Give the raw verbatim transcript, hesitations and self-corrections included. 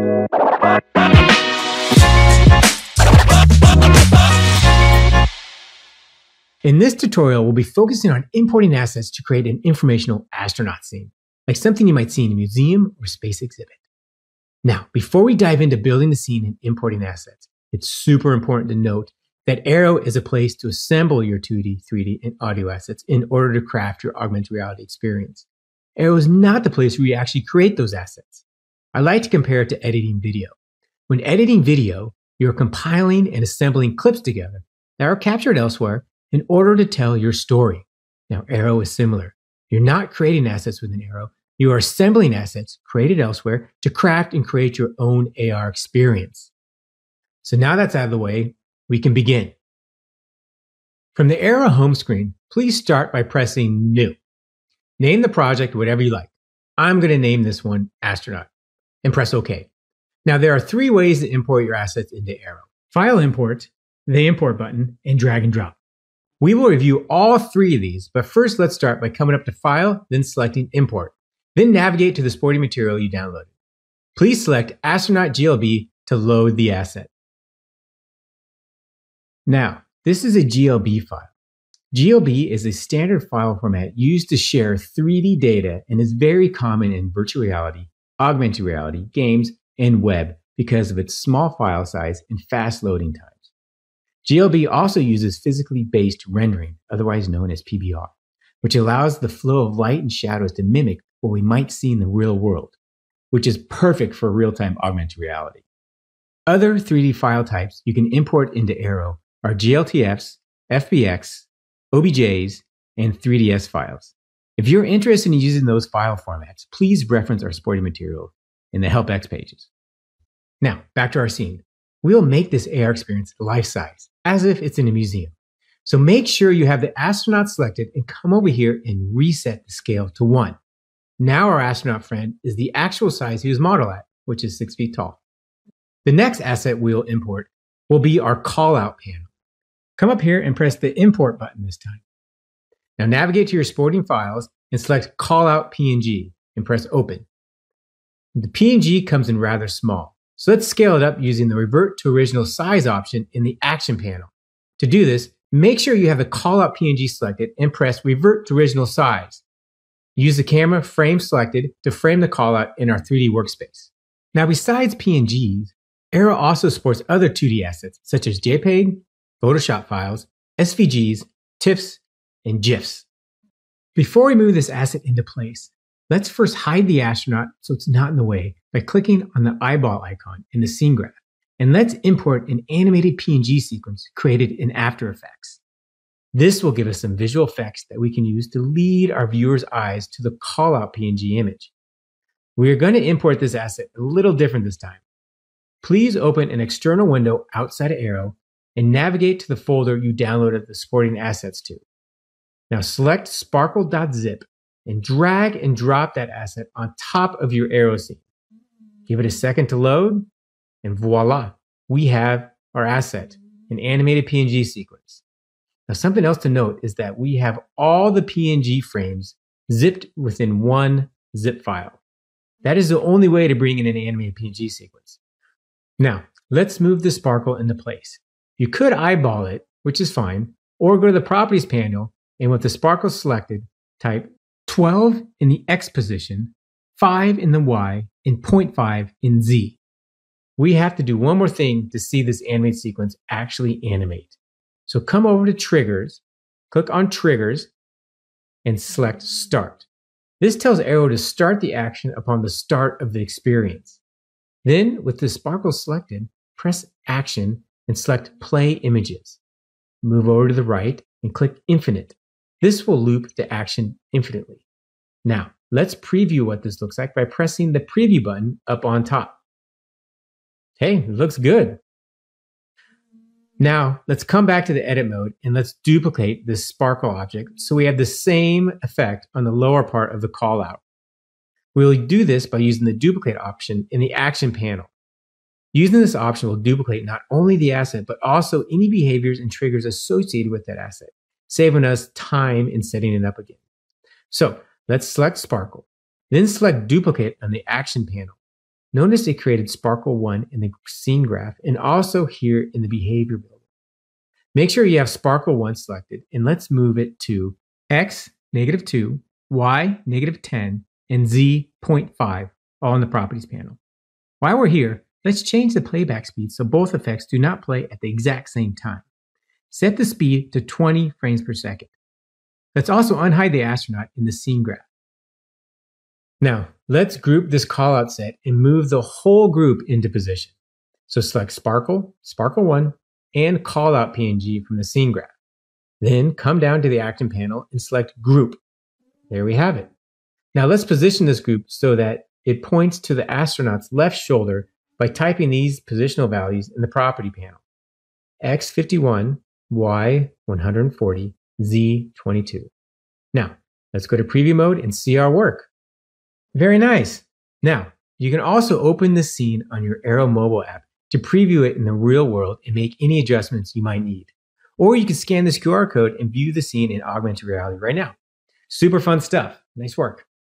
In this tutorial, we'll be focusing on importing assets to create an informational astronaut scene, like something you might see in a museum or space exhibit. Now, before we dive into building the scene and importing assets, it's super important to note that Aero is a place to assemble your two D, three D, and audio assets in order to craft your augmented reality experience. Aero is not the place where you actually create those assets. I like to compare it to editing video. When editing video, you're compiling and assembling clips together that are captured elsewhere in order to tell your story. Now, Aero is similar. You're not creating assets within Aero. You are assembling assets created elsewhere to craft and create your own A R experience. So now that's out of the way, we can begin. From the Aero home screen, please start by pressing New. Name the project whatever you like. I'm going to name this one Astronaut and press OK. Now, there are three ways to import your assets into Aero: File Import, the Import button, and Drag and Drop. We will review all three of these, but first let's start by coming up to File, then selecting Import. Then navigate to the sporting material you downloaded. Please select Astronaut G L B to load the asset. Now, this is a G L B file. G L B is a standard file format used to share three D data and is very common in virtual reality, augmented reality, games, and web because of its small file size and fast loading times. G L B also uses physically based rendering, otherwise known as P B R, which allows the flow of light and shadows to mimic what we might see in the real world, which is perfect for real-time augmented reality. Other three D file types you can import into Aero are G L T Fs, F B X, O B Js, and three D S files. If you're interested in using those file formats, please reference our supporting material in the Help X pages. Now, back to our scene. We'll make this A R experience life-size, as if it's in a museum. So make sure you have the astronaut selected and come over here and reset the scale to one. Now our astronaut friend is the actual size he was modeled at, which is six feet tall. The next asset we'll import will be our callout panel. Come up here and press the Import button this time. Now navigate to your sporting files and select Callout P N G and press Open. The P N G comes in rather small, so let's scale it up using the Revert to Original Size option in the Action panel. To do this, make sure you have the callout P N G selected and press Revert to Original Size. Use the camera frame selected to frame the callout in our three D workspace. Now, besides P N Gs, Aero also supports other two D assets such as JPEG, Photoshop files, S V Gs, TIFFs, and GIFs. Before we move this asset into place, let's first hide the astronaut so it's not in the way by clicking on the eyeball icon in the scene graph. And let's import an animated P N G sequence created in After Effects. This will give us some visual effects that we can use to lead our viewers' eyes to the callout P N G image. We are going to import this asset a little different this time. Please open an external window outside of Aero and navigate to the folder you downloaded the supporting assets to. Now select sparkle dot zip and drag and drop that asset on top of your Aero scene. Give it a second to load, and voila, we have our asset, an animated P N G sequence. Now, something else to note is that we have all the P N G frames zipped within one zip file. That is the only way to bring in an animated P N G sequence. Now, let's move the sparkle into place. You could eyeball it, which is fine, or go to the Properties panel, and with the sparkle selected, type twelve in the X position, five in the Y, and zero point five in Z. We have to do one more thing to see this animated sequence actually animate. So come over to Triggers, click on Triggers, and select Start. This tells Aero to start the action upon the start of the experience. Then, with the sparkle selected, press Action and select Play Images. Move over to the right and click Infinite. This will loop the action infinitely. Now, let's preview what this looks like by pressing the Preview button up on top. Hey, it looks good. Now, let's come back to the edit mode and let's duplicate this sparkle object so we have the same effect on the lower part of the callout. We'll do this by using the duplicate option in the Action panel. Using this option will duplicate not only the asset, but also any behaviors and triggers associated with that asset, saving us time in setting it up again. So let's select Sparkle, then select Duplicate on the Action panel. Notice it created Sparkle one in the scene graph and also here in the behavior builder. Make sure you have Sparkle one selected and let's move it to X, negative two, Y, negative ten, and Z, zero point five, all in the Properties panel. While we're here, let's change the playback speed so both effects do not play at the exact same time. Set the speed to twenty frames per second. Let's also unhide the astronaut in the scene graph. Now, let's group this callout set and move the whole group into position. So select Sparkle, Sparkle one, and callout P N G from the scene graph. Then come down to the Action panel and select Group. There we have it. Now let's position this group so that it points to the astronaut's left shoulder by typing these positional values in the Property panel. X fifty-one, Y one hundred forty, Z twenty-two. Now, let's go to preview mode and see our work. Very nice. Now, you can also open this scene on your Aero mobile app to preview it in the real world and make any adjustments you might need. Or you can scan this Q R code and view the scene in augmented reality right now. Super fun stuff. Nice work.